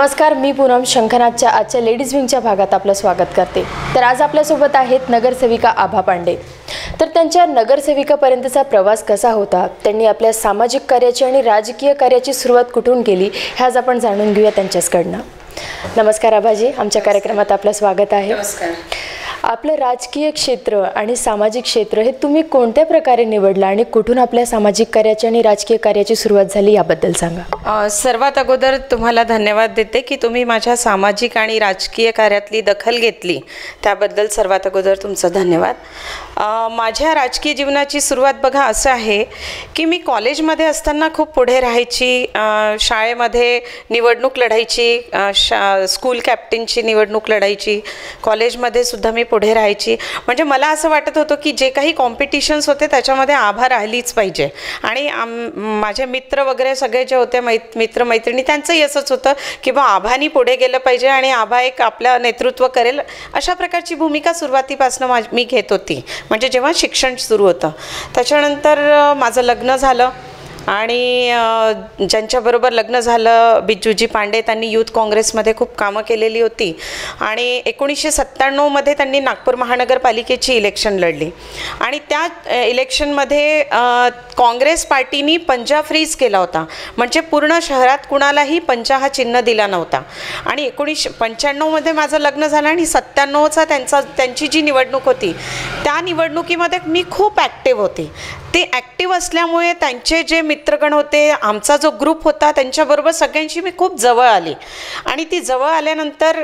नमस्कार, मी पूनम शंखनाथच्या आजच्या लेडीज विंगच्या भागात आपलं स्वागत करते। तर आज आपल्यासोबत आहेत नगरसेविका आभा पांडे। तर त्यांच्या नगरसेविकापर्यंतचा प्रवास कसा होता, त्यांनी आपल्या सामाजिक कार्याची आणि राजकीय कार्याची सुरुवात कुठून केली हे आज आपण जाणून घेऊया त्यांच्याकडनं। नमस्कार आभाजी, आमच्या कार्यक्रमात आपलं स्वागत आहे। नमस्कार। आपलं राजकीय क्षेत्र आणि सामाजिक क्षेत्र हे तुम्ही कोणत्या प्रकारे निवडलं आणि कुठून आपल्या सामाजिक कार्याची आणि राजकीय कार्याची सुरुवात झाली याबद्दल सांगा। सर्वात अगोदर तुम्हाला धन्यवाद देते की तुम्ही माझ्या सामाजिक आणि राजकीय कार्यातली दखल घेतली, त्याबद्दल सर्वात अगोदर तुमचं धन्यवाद। माझ्या राजकीय जीवनाची सुरुवात बघा असं आहे की मी कॉलेजमध्ये असताना खूप पुढे राहायची, शाळेमध्ये निवडणूक लढायची, स्कूल कॅप्टनची निवडणूक लढायची, कॉलेजमध्ये सुद्धा मी पुढे राहायची। म्हणजे मला असं वाटत होतं की जे काही कॉम्पिटिशन्स होते त्याच्यामध्ये आभा राहिलीच पाहिजे आणि माझे मित्र वगैरे सगळे जे होते मित्र मैत्रिणी त्यांचंही असंच होतं की बा आभानी पुढे गेलं पाहिजे आणि आभा एक आपलं नेतृत्व करेल, अशा प्रकारची भूमिका सुरुवातीपासून मी घेत होती। म्हणजे जेव्हा शिक्षण सुरू होतं त्याच्यानंतर माझं लग्न झालं आणि ज्यांच्याबरोबर लग्न झालं बिज्जूजी पांडे, त्यांनी यूथ काँग्रेसमध्ये खूप कामं केलेली होती आणि 1997 मध्ये त्यांनी नागपूर महानगरपालिकेची इलेक्शन लढली आणि त्या इलेक्शनमध्ये काँग्रेस पार्टीनी पंजा फ्रीज केला होता। म्हणजे पूर्ण शहरात कुणालाही पंजा हा चिन्ह दिला नव्हता आणि 1995 मध्ये माझं लग्न झालं आणि 97चा त्यांची जी निवडणूक होती त्या निवडणुकीमध्ये मी खूप ॲक्टिव्ह होते। ते ॲक्टिव्ह असल्यामुळे त्यांचे जे मित्रगण होते, आमचा जो ग्रुप होता, त्यांच्याबरोबर सगळ्यांशी मी खूप जवळ आली आणि ती जवळ आल्यानंतर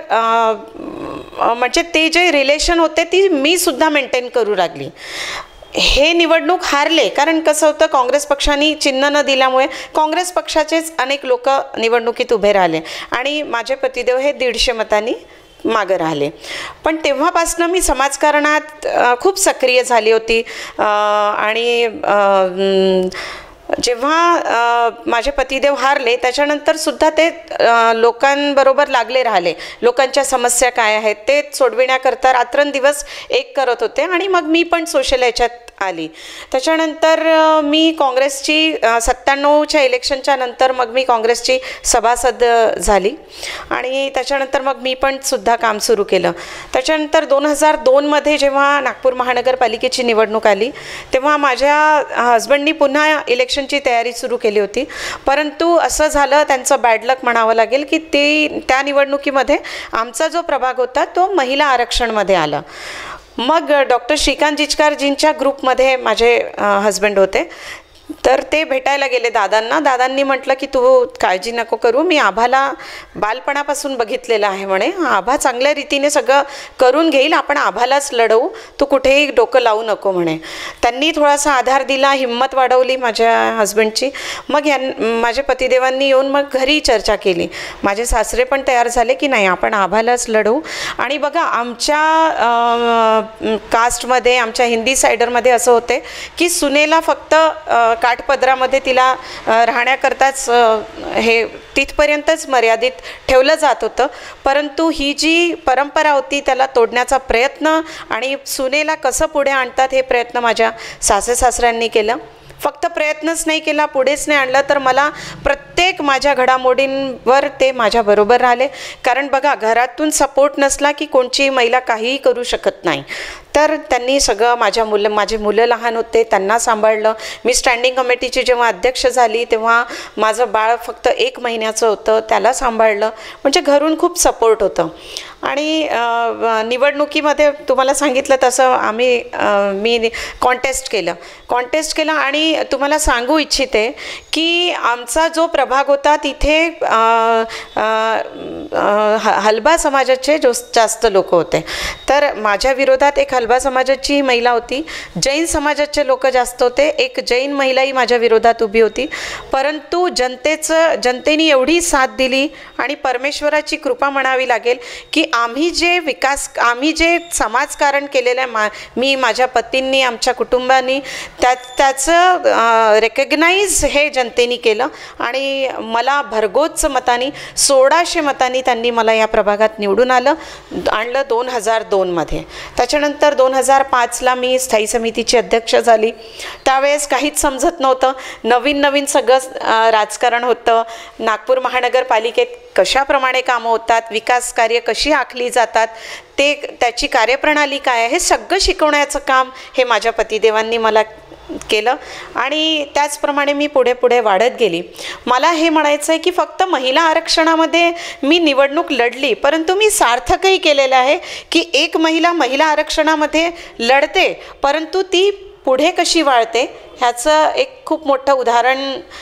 म्हणजे ते जे रिलेशन होते ती मी सुद्धा मेंटेन करू लागली। हे निवडणूक हारले कारण कसं होतं, काँग्रेस पक्षाने चिन्ह न दिल्यामुळे काँग्रेस पक्षाचेच अनेक लोक निवडणुकीत उभे राहिले आणि माझे पतिदेव हे 150 मतांनी मागं राहिले। पण तेव्हापासून मी समाजकारणात खूप सक्रिय झाली होती आणि जेव्हा माझे पतिदेव हारले त्याच्यानंतर सुद्धा ते लोकांबरोबर लागले राहिले, लोकांच्या समस्या काय आहेत ते सोडविण्याकरता रात्रंदिवस एक करत होते आणि मग मी पण सोशल याच्यात आली। त्याच्यानंतर मी काँग्रेसची 97च्या इलेक्शनच्या नंतर मग मी काँग्रेसची सभासद झाली आणि त्याच्यानंतर मग मी पण सुद्धा काम सुरू केलं। त्याच्यानंतर 2002 मध्ये जेव्हा नागपूर महानगरपालिकेची निवडणूक आली तेव्हा माझ्या हजबंडनी पुन्हा इलेक्शनची तयारी सुरू केली होती, परंतु असं झालं, त्यांचं बॅड लक म्हणावं लागेल की त्या निवडणुकीमध्ये आमचा जो प्रभाग होता तो महिला आरक्षणमध्ये आला। मग डॉक्टर श्रीकांत जिचकारजींच्या ग्रुपमध्ये माझे हजबंड होते, तर ते भेटायला गेले दादांना। दादांनी म्हटलं की तू काळजी नको करू, मी आभाला बालपणापासून बघितलेलं आहे म्हणे, आभा चांगल्या रीतीने सगळं करून घेईल, आपण आभालाच लढवू, तू कुठेही डोकं लावू नको म्हणे। त्यांनी थोडासा आधार दिला, हिंमत वाढवली माझ्या हजबंडची। मग माझ्या पतिदेवांनी येऊन मग घरी चर्चा केली, माझे सासरे पण तयार झाले की नाही आपण आभालाच लढवू। आणि बघा आमच्या कास्टमध्ये, आमच्या हिंदी सायडरमध्ये असं होते की सुनेला फक्त काठपदरामध्ये तिला राहण्याकरताच हे तिथपर्यंतच मर्यादित ठेवलं जात होतं, परंतु ही जी परंपरा होती त्याला तोडण्याचा प्रयत्न आणि सुनेला कसं पुढे आणतात हे प्रयत्न माझ्या सासरे सासऱ्यांनी केलं। फक्त प्रयत्नच नाही केला, पुढेच नाही आणलं, तर मला प्रत्येक माझ्या घडामोडींवर ते माझ्याबरोबर राहिले। कारण बघा घरातून सपोर्ट नसला की कोणची महिला काहीही करू शकत नाही, तर त्यांनी सगळं माझे मुलं लहान होते त्यांना सांभाळलं। मी स्टँडिंग कमिटीची जेव्हा अध्यक्ष झाली तेव्हा माझं बाळ फक्त 1 महिन्याचं होतं, त्याला सांभाळलं। म्हणजे घरून खूप सपोर्ट होतं आणि निवडणुकीमध्ये तुम्हाला सांगितलं तसं मी कॉन्टेस्ट केलं आणि तुम्हाला सांगू इच्छिते की आमचा जो प्रभाग होता तिथे हलबा समाजाचे जास्त लोक होते, तर माझ्या विरोधात एक हलबा समाजाची महिला होती, जैन समाजाचे लोक जास्त होते, एक जैन महिलाही माझ्या विरोधात उभी होती, परंतु जनतेने एवढी साथ दिली आणि परमेश्वराची कृपा म्हणावी लागेल की आम्ही जे समाजकारण केलेलं आहे, मी माझ्या पतींनी आमच्या कुटुंबानी त्याचं रेकग्नाईज हे जनतेने केलं आणि मला भरघोस मतांनी 1600 मतांनी त्यांनी मला या प्रभागात निवडून आणलं 2002मध्ये. त्याच्यानंतर 2005ला मी स्थायी समितीची अध्यक्ष झाली. त्यावेळेस काहीच समजत नव्हतं, नवीन सगळं राजकारण होतं. नागपूर महानगरपालिकेत कशाप्रमाणे कामं होतात, विकास कार्य कशी आखली जातात, त्याची कार्यप्रणाली काय आहे, हे सगळं शिकवण्याचं काम हे माझ्या पतिदेवांनी मला केलं आणि त्याचप्रमाणे मी पुढे वाढत गेली. मला हे म्हणायचं आहे की फक्त महिला आरक्षणामध्ये मी निवडणूक लढली, परंतु मी सार्थकही केलेलं आहे की एक महिला आरक्षणामध्ये लढते, परंतु ती पुढे कशी वाढते ह्याचं एक खूप मोठं उदाहरण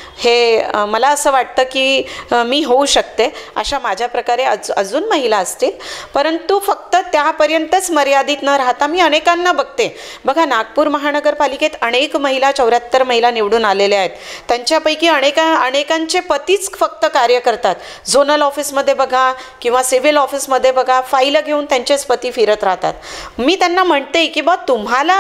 हे मला असं वाटतं की मी होऊ शकते. अशा माझ्या प्रकारे अजून महिला असतील, परंतु फक्त त्यापर्यंतच मर्यादित न राहता मी अनेकांना बघते. बघा, नागपूर महानगरपालिकेत अनेक महिला 74 महिला निवडून आलेल्या आहेत. त्यांच्यापैकी अनेकांचे पतीच फक्त कार्य करतात. झोनल ऑफिसमध्ये बघा किंवा सिव्हिल ऑफिसमध्ये बघा, फाईलं घेऊन त्यांचेच पती फिरत राहतात. मी त्यांना म्हणते की बा, तुम्हाला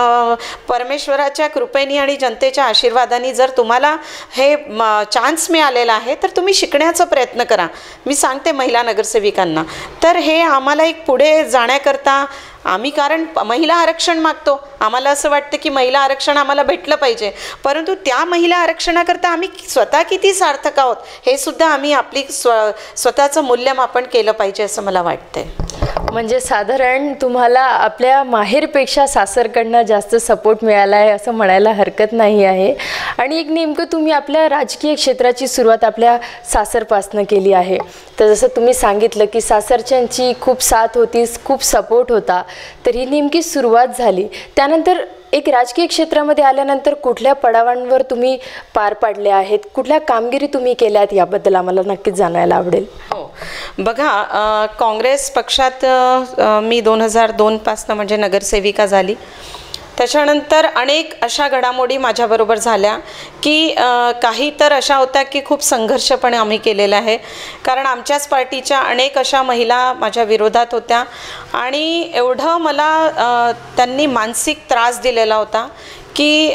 परमेश्वराच्या कृपेने आणि जनतेच्या आशीर्वादाने जर तुम्हाला हे चान्स मिळालेला आहे तर तुम्ही शिकण्याचा प्रयत्न करा. मी सांगते महिला नगरसेविकांना. तर हे आम्हाला एक पुढे जाण्याकरता आम्ही, कारण महिला आरक्षण मागतो, आम्हाला असं वाटतं की महिला आरक्षण आम्हाला भेटलं पाहिजे, परंतु त्या महिला आरक्षणाकरता आम्ही स्वतः किती सार्थक आहोत हे सुद्धा आम्ही आपली स्वतःचं मूल्यमापन केलं पाहिजे असं मला वाटतंय. म्हणजे साधारण तुम्हाला आपल्या माहेरपेक्षा सासरकडनं जास्त सपोर्ट मिळाला आहे असं म्हणायला हरकत नाही आहे. आणि एक नेमकं तुम्ही आपल्या राजकीय क्षेत्राची सुरुवात आपल्या सासरपासनं केली आहे. तर जसं तुम्ही सांगितलं की सासरच्यांची खूप साथ होती, खूप सपोर्ट होता, तर ही नेमकी सुरुवात झाली. त्यानंतर एक राजकीय क्षेत्रामध्ये आल्यानंतर कुठल्या पडावांवर तुम्ही पार पाडले आहेत, कुठल्या कामगिरी तुम्ही केल्यात याबद्दल आम्हाला नक्कीच जाणायला आवडेल. हो, बघा, काँग्रेस पक्षात मी 2002पासून म्हणजे नगरसेविका झाली. त्याच्यानंतर अनेक अशा घडामोडी माझ्याबरोबर झाल्या की काही तर अशा होत्या की खूप संघर्ष पण आम्ही केलेला आहे, कारण आमच्याच पार्टीच्या अनेक अशा महिला माझ्या विरोधात होत्या आणि एवढं मला त्यांनी मानसिक त्रास दिलेला होता की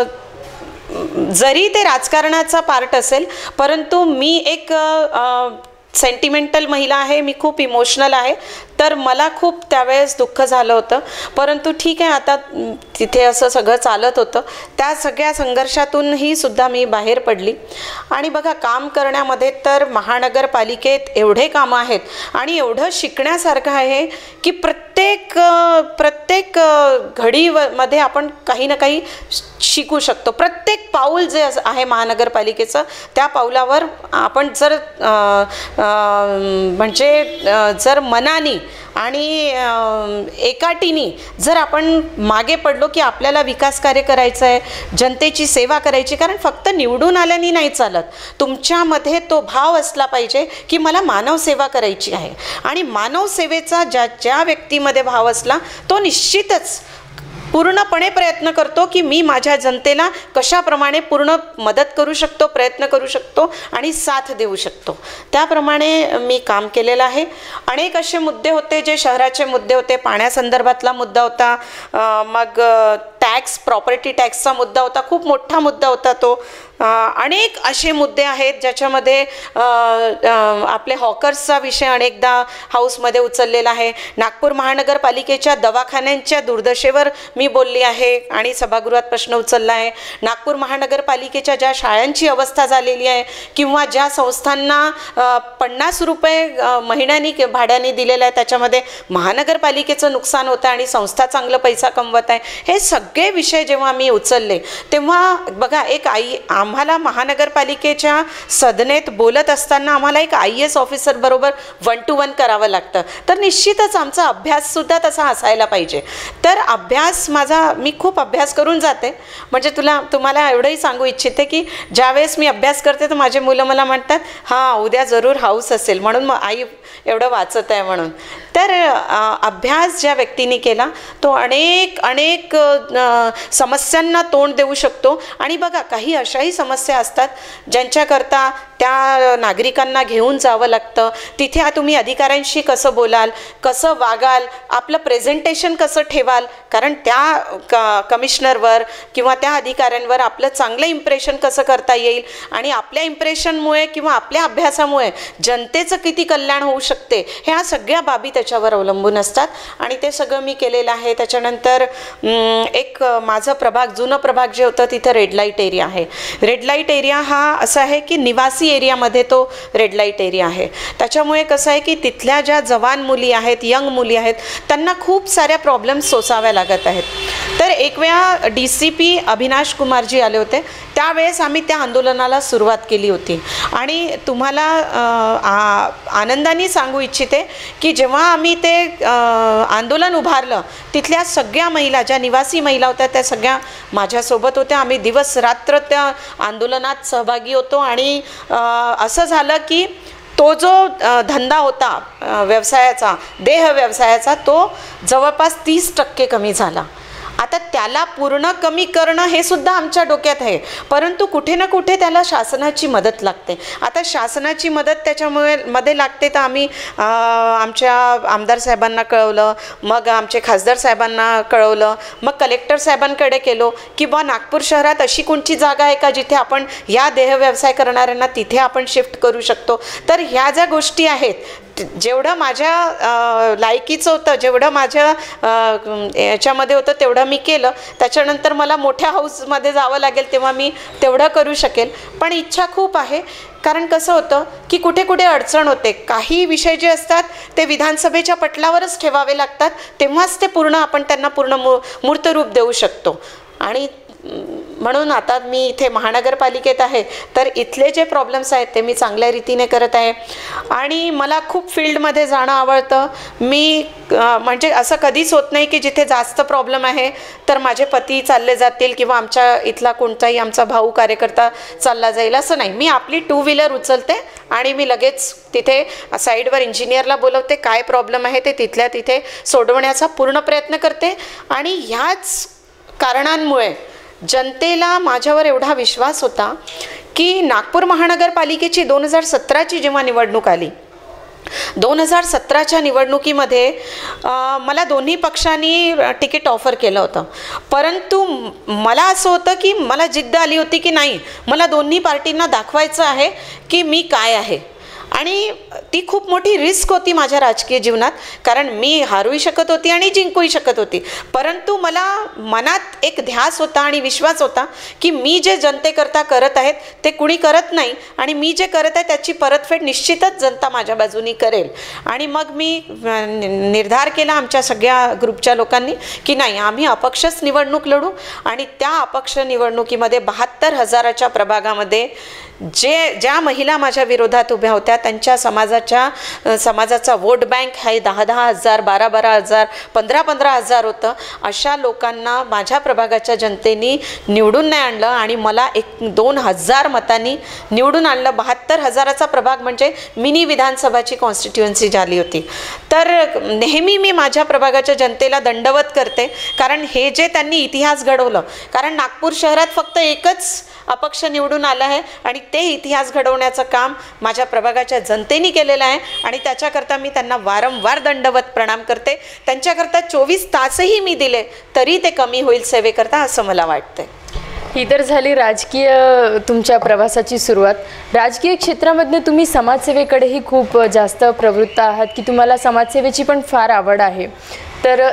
जरी ते राजकारणाचा पार्ट असेल, परंतु मी एक सेंटिमेंटल महिला आहे, मी खूप इमोशनल आहे, तर मला खूप त्यावेळेस दुःख झालं होतं. परंतु ठीक आहे, आता तिथे असं सगळं चालत होतं. त्या सगळ्या संघर्षातूनही सुद्धा मी बाहेर पडली. आणि बघा, काम करण्यामध्ये तर महानगरपालिकेत एवढे कामं आहेत आणि एवढं शिकण्यासारखं आहे की प्रत्येक घडीमध्ये आपण काही ना काही शिकू शकतो. प्रत्येक पाऊल जे आहे महानगरपालिकेचं, त्या पाऊलावर आपण जर मनाने आणि एकाटीने जर आपण मागे पडलो की आपल्याला विकास कार्य करायचं आहे, जनतेची सेवा करायची, कारण फक्त निवडून आल्याने नाही चालत, तुमच्यामध्ये तो भाव असला पाहिजे की मला मानव सेवा करायची आहे. आणि मानव सेवेचा ज्या व्यक्तीमध्ये भाव असला तो निश्चितच पूर्णपणे प्रयत्न करतो की मी माझ्या जनतेला कशाप्रमाणे पूर्ण मदत करू शकतो, प्रयत्न करू शकतो आणि साथ देऊ शकतो. त्याप्रमाणे मी काम केलेलं आहे. अनेक असे मुद्दे होते जे शहराचे मुद्दे होते. पाण्यासंदर्भातला मुद्दा होता, मग टॅक्स, प्रॉपर्टी टॅक्सचा मुद्दा होता, खूप मोठा मुद्दा होता तो. अनेक असे मुद्दे आहेत ज्याच्यामध्ये आपले हॉकर्सचा विषय अनेकदा हाऊसमध्ये उचललेला आहे. नागपूर महानगरपालिकेच्या दवाखान्यांच्या दुर्दशेवर मी बोलली आहे आणि सभागृहात प्रश्न उचलला आहे. नागपूर महानगरपालिकेच्या ज्या शाळांची अवस्था झालेली आहे किंवा ज्या संस्थांना 50 रुपये महिन्यानी भाड्याने दिलेलं आहे, त्याच्यामध्ये महानगरपालिकेचं नुकसान होतं आणि संस्था चांगलं पैसा कमवत आहे, हे सगळे विषय जेव्हा मी उचलले तेव्हा बघा, एक आम्हाला महानगरपालिकेच्या सदनेत बोलत असताना आम्हाला एक IAS ऑफिसर बरोबर 1 to 1 करावं लागतं. तर निश्चितच आमचा अभ्याससुद्धा तसा असायला पाहिजे. तर अभ्यास मी खूप अभ्यास करून जाते. म्हणजे तुम्हाला एवढंही सांगू इच्छिते की ज्यावेळेस मी अभ्यास करते तर माझे मुलं मला म्हणतात, हां उद्या जरूर हाऊस असेल, म्हणून मग आई एवढं वाचत आहे म्हणून. तर अभ्यास ज्या व्यक्तीने केला तो अनेक समस्यांना तोंड देऊ शकतो. आणि बघा, काही अशाही समस्या असतात ज्यांच्याकरता त्या नागरिकांना घेऊन जावं लागतं. तिथे तुम्ही अधिकाऱ्यांशी कसं बोलाल, कसं वागाल, आपलं प्रेझेंटेशन कसं ठेवाल, कारण त्या कमिशनरवर किंवा त्या अधिकाऱ्यांवर आपलं चांगलं इम्प्रेशन कसं करता येईल आणि आपल्या इम्प्रेशनमुळे किंवा आपल्या अभ्यासामुळे जनतेचं किती कल्याण होऊ शकते, ह्या सगळ्या बाबी त्याच्यावर अवलंबून असतात. आणि ते सगळं मी केलेलं आहे. त्याच्यानंतर एक माझं जुनं प्रभाग जे होतं तिथं रेड लाईट एरिया आहे. रेड लाईट एरिया हा असा आहे की निवासी एरियामध्ये तो रेड लाईट एरिया आहे. त्याच्यामुळे कसं आहे की तिथल्या ज्या जवान मुली आहेत, यंग मुली आहेत, त्यांना खूप साऱ्या प्रॉब्लेम्स सोसाव्या लागत आहेत. तर एक वेळा DCP अविनाश कुमारजी आले होते, त्यावेळेस आम्ही त्या आंदोलनाला सुरुवात केली होती. आणि तुम्हाला आनंदाने सांगू इच्छिते की जेव्हा आम्ही ते आंदोलन उभारलं, तिथल्या सगळ्या महिला, ज्या निवासी महिला होत्या, त्या सगळ्या माझ्यासोबत होत्या. आम्ही दिवस रात्र त्या आंदोलनात सहभागी होतो. आणि असं झालं की तो जो धंदा होता व्यवसायाचा, देह व्यवसायाचा, तो जवळपास 30% कमी झाला. आता त्याला पूर्ण कमी करणं हे सुद्धा आमच्या डोक्यात आहे, परंतु कुठे ना कुठे त्याला शासनाची मदत लागते. आता शासनाची मदत मध्ये लागते, तर आम्ही आमच्या आमदार साहेबांना कळवलं, मग आमचे खासदार साहेबांना कळवलं, मग कलेक्टर साहेबांकडे केलो की बा नागपूर शहरात अशी कोणती जागा आहे का जिथे आपण या देह व्यवसाय करणाऱ्यांना तिथे आपण शिफ्ट करू शकतो. तर ह्या ज्या गोष्टी आहेत, जेवढं माझ्या लायकीचं होतं, जेवढं माझ्या याच्यामध्ये होतं तेवढं मी केलं. त्याच्यानंतर मला मोठ्या हाऊसमध्ये जावं लागेल तेव्हा मी तेवढं करू शकेल. पण इच्छा खूप आहे, कारण कसं होतं की कुठे कुठे अडचण होते. काही विषय जे असतात ते विधानसभेच्या पटलावरच ठेवावे लागतात, तेव्हाच ते आपण त्यांना पूर्ण मूर्तरूप देऊ शकतो. आणि म्हणून आता मी इथे महानगरपालिकेत आहे, तर इथले जे प्रॉब्लेम्स आहेत ते मी चांगल्या रीतीने करत आहे. आणि मला खूप फील्डमध्ये जाणं आवडतं. मी म्हणजे असं कधीच होत नाही की जिथे जास्त प्रॉब्लेम आहे तर माझे पती चालले जातील किंवा आमच्या इथला कोणताही आमचा भाऊ कार्यकर्ता चालला जाईल, असं नाही. मी आपली 2 व्हीलर उचलते आणि मी लगेच तिथे साईडवर इंजिनियरला बोलवते, काय प्रॉब्लेम आहे ते तिथल्या तिथे सोडवण्याचा पूर्ण प्रयत्न करते. आणि ह्याच कारणांमुळे जनतेला माझ्यावर एवढा विश्वास होता की नागपूर महानगरपालिकेची 2017ची जेव्हा निवडणूक आली, 2017च्या निवडणुकीमध्ये मला दोन्ही पक्षांनी तिकीट ऑफर केलं होतं. परंतु मला असं होतं की मला जिद्द आली होती की नाही, मला दोन्ही पार्टींना दाखवायचं आहे की मी काय आहे. आणि ती खूप मोठी रिस्क होती माझ्या राजकीय जीवनात, कारण मी हारूही शकत होती आणि जिंकूही शकत होती. परंतु मला मनात एक ध्यास होता आणि विश्वास होता की मी जे जनतेकरता करत आहेत ते कुणी करत नाही, आणि मी जे करत आहे त्याची परतफेड निश्चितच जनता माझ्या बाजूनी करेल. आणि मग मी निर्धार केला आमच्या सगळ्या ग्रुपच्या लोकांनी की नाही, आम्ही अपक्षच निवडणूक लढू. आणि त्या अपक्ष निवडणुकीमध्ये 72,000च्या प्रभागामध्ये ज्या महिला माझ्या विरोधात उभ्या होत्या त्यांच्या समाजाचा वोट बँक हे 10,000, 12,000, 15,000 होतं. अशा लोकांना माझ्या प्रभागाच्या जनतेने निवडून नाही आणलं आणि मला 2,000 मतांनी निवडून आणलं. 72,000चा प्रभाग म्हणजे मिनी विधानसभाची कॉन्स्टिट्युएन्सी झाली होती. तर नेहमी मी माझ्या प्रभागाच्या जनतेला दंडवत करते, कारण हे जे त्यांनी इतिहास घडवलं, कारण नागपूर शहरात फक्त एकच अपक्ष निवडून आलं आहे आणि ते इतिहास घडवण्याचं काम माझ्या प्रभागाच्या जनतेने केलेलं आहे. आणि त्याच्याकरता मी त्यांना वारंवार दंडवत प्रणाम करते. त्यांच्याकरता 24 तासही मी दिले तरी ते कमी होईल सेवेकरता, असं मला वाटतंय. ही तर झाली राजकीय तुमच्या प्रवासाची सुरुवात. राजकीय क्षेत्रामधनं तुम्ही समाजसेवेकडेही खूप जास्त प्रवृत्त आहात की तुम्हाला समाजसेवेची पण फार आवड आहे. तर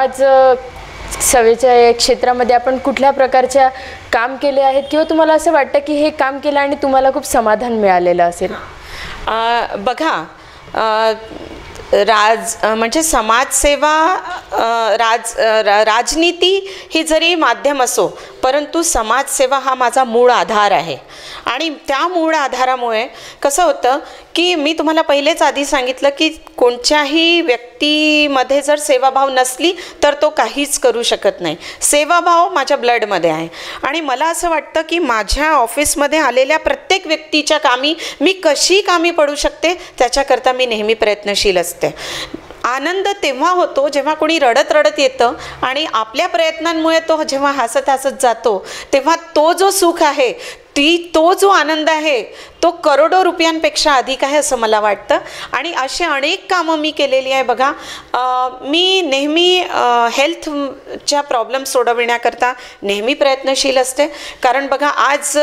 सेवेच्या या क्षेत्रामध्ये आपण कुठल्या प्रकारच्या काम केले आहेत, किंवा तुम्हाला असं वाटतं की हे काम केलं आणि तुम्हाला खूप समाधान मिळालेलं असेल? बघा, म्हणजे समाजसेवा, राजनीती ही जरी माध्यम असो, परंतु समाजसेवा हा माझा मूळ आधार आहे. आणि त्या मूळ आधारामुळे कसं होतं की मी तुम्हाला पहिलेच आधी सांगितलं की कोणत्याही व्यक्तीमध्ये जर सेवाभाव नसली तर तो काहीच करू शकत नाही. सेवाभाव माझ्या ब्लडमध्ये आहे. आणि मला असं वाटतं की माझ्या ऑफिसमध्ये आलेल्या प्रत्येक व्यक्तीच्या कामी मी कशी कामी पडू शकते त्याच्याकरता मी नेहमी प्रयत्नशील असते. आनंद तेव्हा होतो जेव्हा कोणी रडत रडत येतं आणि आपल्या प्रयत्नांमुळे तो जेव्हा हसत हसत जातो, तेव्हा तो जो सुख आहे, तो जो आनंद आहे तो करोडो रुपयांपेक्षा अधिक आहे असं मला वाटतं. आणि असे अनेक कामं मी केलेली आहे. बघा, मी नेहमी हेल्थच्या प्रॉब्लेम सोडविण्याकरता नेहमी प्रयत्नशील असते. कारण बघा, आज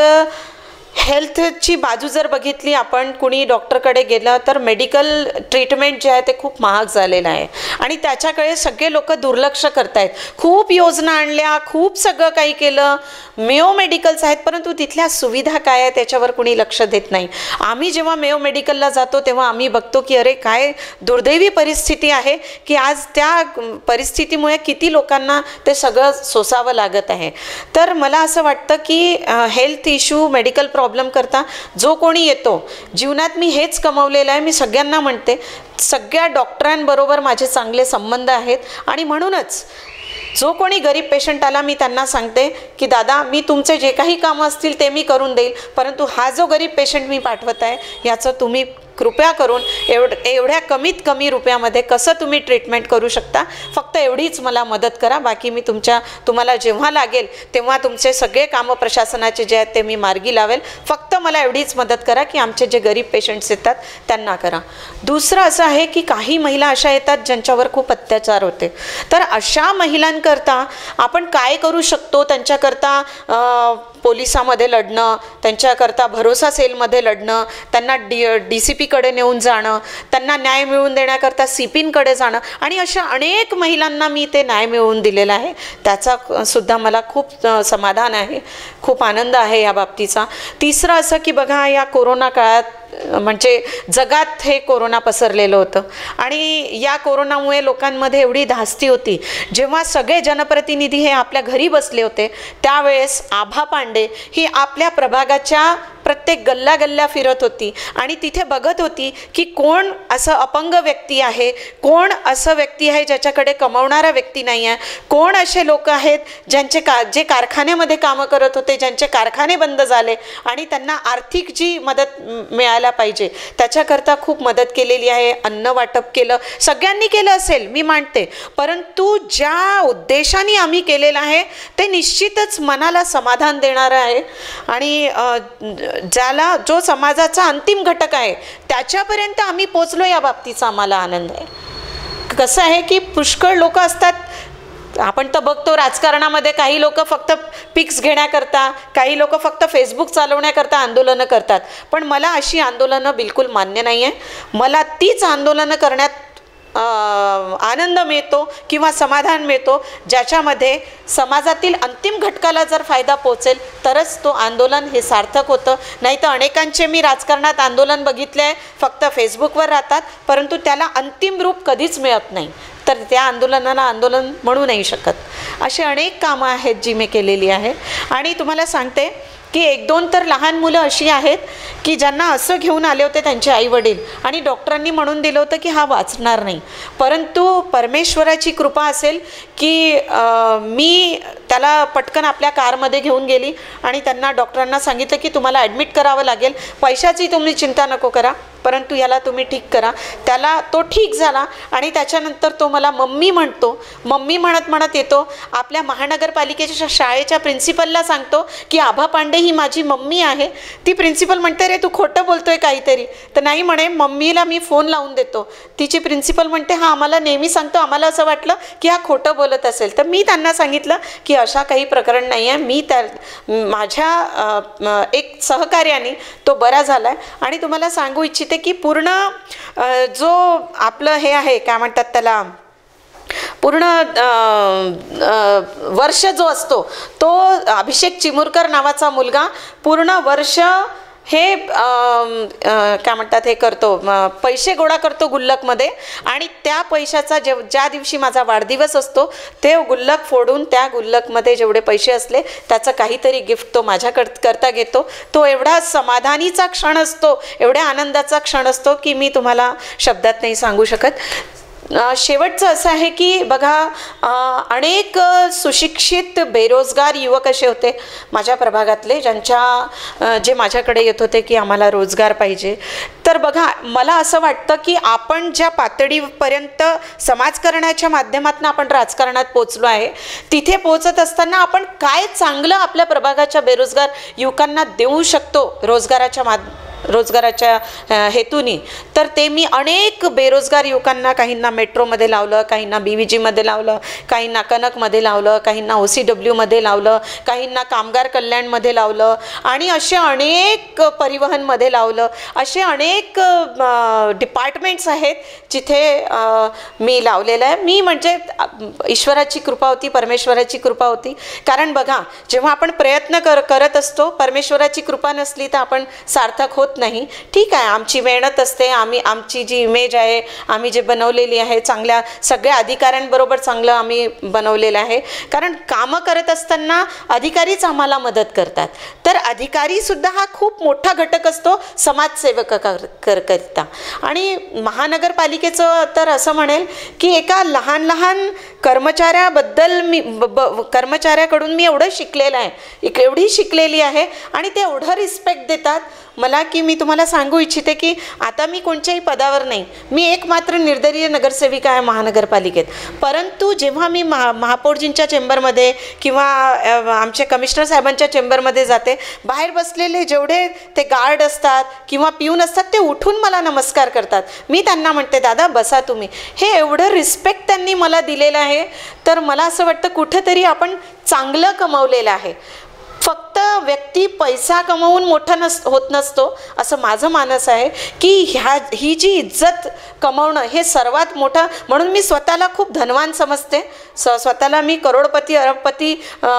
हेल्थची बाजू जर बघितली आपण, कुणी डॉक्टरकडे गेलं तर मेडिकल ट्रीटमेंट जे आहे ते खूप महाग झालेलं आहे आणि त्याच्याकडे सगळे लोक दुर्लक्ष करत आहेत. खूप योजना आणल्या, खूप सगळं काही केलं, मेयो मेडिकल्स आहेत, परंतु तिथल्या सुविधा काय आहे त्याच्यावर कुणी लक्ष देत नाही. आम्ही जेव्हा मेयो मेडिकलला जातो तेव्हा आम्ही बघतो की अरे काय दुर्दैवी परिस्थिती आहे की आज त्या परिस्थितीमुळे किती लोकांना ते सगळं सोसावं लागत आहे. तर मला असं वाटतं की हेल्थ इश्यू, मेडिकल प्रॉब्लेम करता जो कोणी येतो, जीवनात मी हेच कमवलेलं आहे. मी सगळ्यांना म्हणते, सगळ्या डॉक्टरांबरोबर माझे चांगले संबंध आहेत आणि म्हणूनच जो कोणी गरीब पेशंट आला मी त्यांना सांगते की दादा, मी तुमचे जे काही कामं असतील ते मी करून देईल, परंतु हा जो गरीब पेशंट मी पाठवत आहे याचं तुम्ही कृपया करून एवढ्या कमीत कमी रुपयामध्ये कसं तुम्ही ट्रीटमेंट करू शकता, फक्त एवढीच मला मदत करा. बाकी मी तुम्हाला जेव्हा लागेल तेव्हा तुमचे सगळे कामं प्रशासनाचे जे आहेत ते मी मार्गी लावेल. फक्त मला एवढीच मदत करा की आमचे जे गरीब पेशंट्स येतात त्यांना करा. दुसरं असं आहे की काही महिला अशा येतात ज्यांच्यावर खूप अत्याचार होते. तर अशा महिलांकरता आपण काय करू शकतो, त्यांच्याकरता पोलिसामध्ये लढणं, त्यांच्याकरता भरोसा सेलमध्ये लढणं, त्यांना DCPकडे नेऊन जाणं, त्यांना न्याय मिळवून देण्याकरता CPंकडे जाणं, आणि अशा अनेक महिलांना मी ते न्याय मिळवून दिलेला आहे. त्याचा सुद्धा मला खूप समाधान आहे, खूप आनंद आहे या बाबतीचा. तिसरं असं की बघा, या कोरोना काळात म्हणजे जगात हे कोरोना पसरलेलं होतं आणि या कोरोनामुळे लोकांमध्ये एवढी धास्ती होती. जेव्हा सगळे जनप्रतिनिधी हे आपल्या घरी बसले होते त्यावेळेस आभा पांडे ही आपल्या प्रभागाच्या प्रत्येक गल्ला गल्ल्या फिरत होती आणि तिथे बघत होती की कोण असं अपंग व्यक्ती आहे, कोण असं व्यक्ती आहे ज्याच्याकडे कमावणारा व्यक्ती नाही आहे, कोण असे लोक आहेत जे कारखान्यामध्ये कामं करत होते, ज्यांचे कारखाने बंद झाले आणि त्यांना आर्थिक जी मदत मिळायला पाहिजे त्याच्याकरता खूप मदत केलेली आहे. अन्न वाटप केलं, सगळ्यांनी केलं असेल मी मानते, परंतु ज्या उद्देशाने आम्ही केलेलं आहे ते निश्चितच मनाला समाधान देणारं आहे आणि जो समाजाचा अंतिम घटक आहे त्याच्यापर्यंत आम्ही पोचलो या बाबतीचा आम्हाला आनंद आहे. कसं आहे की पुष्कळ लोक असतात, आपण तर बघतो राजकारणामध्ये काही लोक फक्त पिक्स घेण्याकरता, काही लोक फक्त फेसबुक चालवण्याकरता आंदोलनं करतात, पण मला अशी आंदोलनं बिलकुल मान्य नाही आहे. मला तीच आंदोलनं करण्यात आनंद मिळतो किंवा समाधान मिळतो ज्याच्यामध्ये समाजातील अंतिम घटकाला जर फायदा पोचेल तरच तो आंदोलन हे सार्थक होतं. नाही तर अनेकांचे मी राजकारणात आंदोलन बघितले आहे, फक्त फेसबुकवर राहतात परंतु त्याला अंतिम रूप कधीच मिळत नाही, तर त्या आंदोलनाला आंदोलन म्हणू नाही शकत. अशी अनेक कामं आहेत जी मी केलेली आहे. आणि तुम्हाला सांगते की 1-2 तर लहान मुलं अशी आहेत की ज्यांना असं घेऊन आले होते त्यांचे आईवडील आणि डॉक्टरांनी म्हणून दिलं होतं की हा वाचणार नाही, परंतु परमेश्वराची कृपा असेल की मी त्याला पटकन आपल्या कारमध्ये घेऊन गेली आणि त्यांना डॉक्टरांना सांगितलं की तुम्हाला ॲडमिट करावं लागेल, पैशाची तुम्ही चिंता नको करा, परंतु याला तुम्ही ठीक करा. त्याला तो ठीक झाला आणि त्याच्यानंतर तो मला मम्मी म्हणतो. मम्मी म्हणत येतो, आपल्या महानगरपालिकेच्या शाळेच्या प्रिन्सिपलला सांगतो की आभा पांडे ही माझी मम्मी आहे. ती प्रिन्सिपल म्हणते, रे तू खोटं बोलतोय काहीतरी. तर नाही म्हणे, मम्मीला मी फोन लावून देतो. तिची प्रिन्सिपल म्हणते, हा आम्हाला नेहमी सांगतो, आम्हाला असं वाटलं की हा खोटं बोलत असेल. तर मी त्यांना सांगितलं की अशा काही प्रकरण नाही आहे, मी माझ्या एक सहकार्याने तो बरा झाला आहे. आणि तुम्हाला सांगू इच्छिते की पूर्ण जो आपलं हे आहे काय म्हणतात त्याला, पूर्ण वर्ष जो असतो तो अभिषेक चिमुरकर नावाचा मुलगा पूर्ण वर्ष हे काय म्हणतात हे करतो, पैसे गोळा करतो गुल्लकमध्ये, आणि त्या पैशाचा ज्या दिवशी माझा वाढदिवस असतो ते गुल्लक फोडून त्या गुल्लकमध्ये जेवढे पैसे असले त्याचं काहीतरी गिफ्ट तो माझ्याकरता घेतो. तो एवढा समाधानीचा क्षण असतो, एवढ्या आनंदाचा क्षण असतो की मी तुम्हाला शब्दात नाही सांगू शकत. शेवटचं असं आहे की बघा, अनेक सुशिक्षित बेरोजगार युवक असे होते माझ्या प्रभागातले, जे माझ्याकडे येत होते की आम्हाला रोजगार पाहिजे. तर बघा, मला असं वाटतं की आपण ज्या पातळीपर्यंत समाजकारणाच्या माध्यमातून आपण राजकारणात पोचलो आहे, तिथे पोचत असताना आपण काय चांगलं आपल्या प्रभागाच्या बेरोजगार युवकांना देऊ शकतो रोजगाराच्या हेतूनी, तर ते मी अनेक बेरोजगार युवकांना, काहींना मेट्रोमध्ये लावलं, काहींना BVGमध्ये लावलं, काहींना कनकमध्ये लावलं, काहींना OCWमध्ये लावलं, काहींना कामगार कल्याणमध्ये लावलं, आणि असे अनेक परिवहनमध्ये लावलं. असे अनेक डिपार्टमेंट्स आहेत जिथे मी लावलेलं आहे. मी म्हणजे ईश्वराची कृपा होती, परमेश्वराची कृपा होती. कारण बघा, जेव्हा आपण प्रयत्न करत असतो, परमेश्वराची कृपा नसली तर आपण सार्थक होत नाही. ठीक आहे, आमची मेहनत असते, आमची जी इमेज आहे, आम्ही जे बनवलेली आहे, चांगल्या सगळ्या अधिकाऱ्यांबरोबर चांगलं आम्ही बनवलेलं आहे. कारण कामं करत असताना अधिकारीच आम्हाला मदत करतात. तर अधिकारीसुद्धा हा खूप मोठा घटक असतो समाजसेवकाकरिता. आणि महानगरपालिकेचं तर असं म्हणेल की एका लहान लहान कर्मचाऱ्याकडून मी एवढं शिकलेलं आहे, एवढी शिकलेली आहे, आणि ते एवढं रिस्पेक्ट देतात मला की मी तुम्हाला सांगू इच्छिते की आता मी कोणत्याही पदावर नाही, मी एकमात्र निर्दलीय नगरसेविका आहे महानगरपालिकेत. परंतु जेव्हा मी महापौरजींच्या चेंबरमध्ये किंवा आमच्या कमिशनर साहेबांच्या चेंबरमध्ये जाते, बाहेर बसलेले जेवढे ते गार्ड असतात किंवा पिऊन असतात ते उठून मला नमस्कार करतात. मी त्यांना म्हणते, दादा बसा तुम्ही. हे एवढं रिस्पेक्ट त्यांनी मला दिलेलं आहे. तर मला असं वाटतं कुठंतरी आपण चांगलं कमवलेलं आहे. फक्त व्यक्ती पैसा कमवून मोठा होत नसतो असं माझं मानस आहे की ही जी इज्जत कमवणं हे सर्वात मोठं. म्हणून मी स्वतःला खूप धनवान समजते, स्वतःला मी करोडपती अरबपती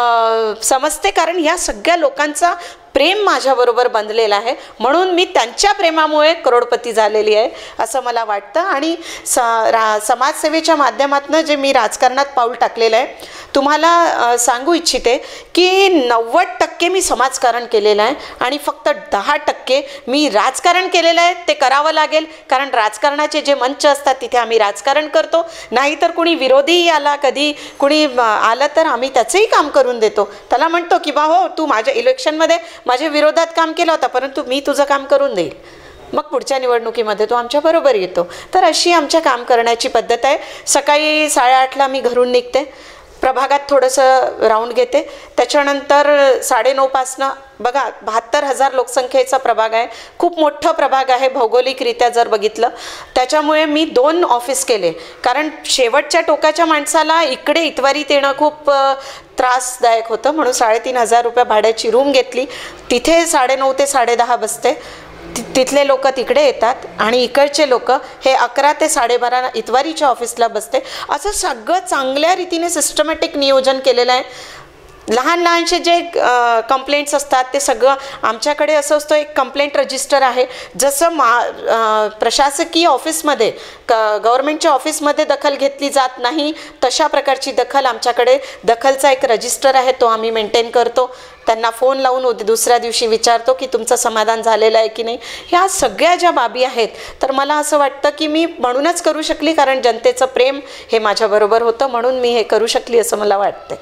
समजते, कारण ह्या सगळ्या लोकांचा प्रेम माझ्याबरोबर बांधलेलं आहे. म्हणून मी त्यांच्या प्रेमामुळे करोडपती झालेली आहे असं मला वाटतं. आणि समाजसेवेच्या माध्यमातून जे मी राजकारणात पाऊल टाकलेलं आहे, तुम्हाला सांगू इच्छिते की 90% मी समाजकारण केलेलं आहे आणि फक्त 10% मी राजकारण केलेलं आहे. ते करावं लागेल, कारण राजकारणाचे जे मंच असतात तिथे आम्ही राजकारण करतो. नाहीतर कुणी विरोधीही आला, कधी कुणी आलं तर आम्ही त्याचंही काम करून देतो. त्याला म्हणतो की बा हो, तू माझ्या इलेक्शनमध्ये माझ्या विरोधात काम केलं होतं, परंतु मी तुझं काम करून देईल, मग पुढच्या निवडणुकीमध्ये तो आमच्याबरोबर येतो. तर अशी आमच्या काम करण्याची पद्धत आहे. सकाळी 8:30ला मी घरून निघते, प्रभागात थोडंसं राऊंड घेते, त्याच्यानंतर 9:30पासनं बघा 72,000 लोकसंख्येचा प्रभाग आहे, खूप मोठा प्रभाग आहे भौगोलिकरित्या जर बघितलं. त्याच्यामुळे मी 2 ऑफिस केले, कारण शेवटच्या टोकाच्या माणसाला इकडे इतवारीत येणं खूप त्रासदायक होतं. म्हणून 3,500 रुपये भाड्याची रूम घेतली. तिथे 9:30 ते 10:30 बसते. तिथले लोक तिकडे येतात आणि इकडचे लोक हे 11 ते 12:30 इतवारीच्या ऑफिसला बसते. असं सगळं चांगल्या रीतीने सिस्टमॅटिक नियोजन केलेलं आहे. लहान लहानसे जे कंप्लेंट्स असतात ते सगळं आमच्याकडे असं असतं, एक कंप्लेंट रजिस्टर आहे. जसं प्रशासकीय ऑफिसमध्ये गव्हर्मेंटच्या ऑफिसमध्ये दखल घेतली जात नाही, तशा प्रकारची दखल आमच्याकडे, दखलचा एक रजिस्टर आहे, तो आम्ही मेंटेन करतो. त्यांना फोन लावून दुसऱ्या दिवशी विचारतो की तुमचं समाधान झालेलं आहे की नाही. ह्या सगळ्या ज्या बाबी आहेत, तर मला असं वाटतं की मी म्हणूनच करू शकली, कारण जनतेचं प्रेम हे माझ्याबरोबर होतं, म्हणून मी हे करू शकली असं मला वाटतं.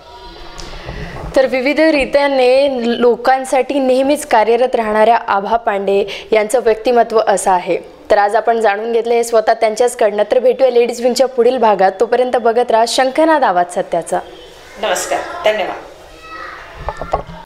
तर विविध रीत्याने लोकांसाठी नेहमीच कार्यरत राहणाऱ्या आभा पांडे यांचं व्यक्तिमत्व असं आहे. तर आज आपण जाणून घेतले हे स्वतः त्यांच्याचकडनं. तर भेटूया लेडीज विंगच्या पुढील भागात. तोपर्यंत बघत राहा शंखनाद आवाज सत्याचा. नमस्कार, धन्यवाद.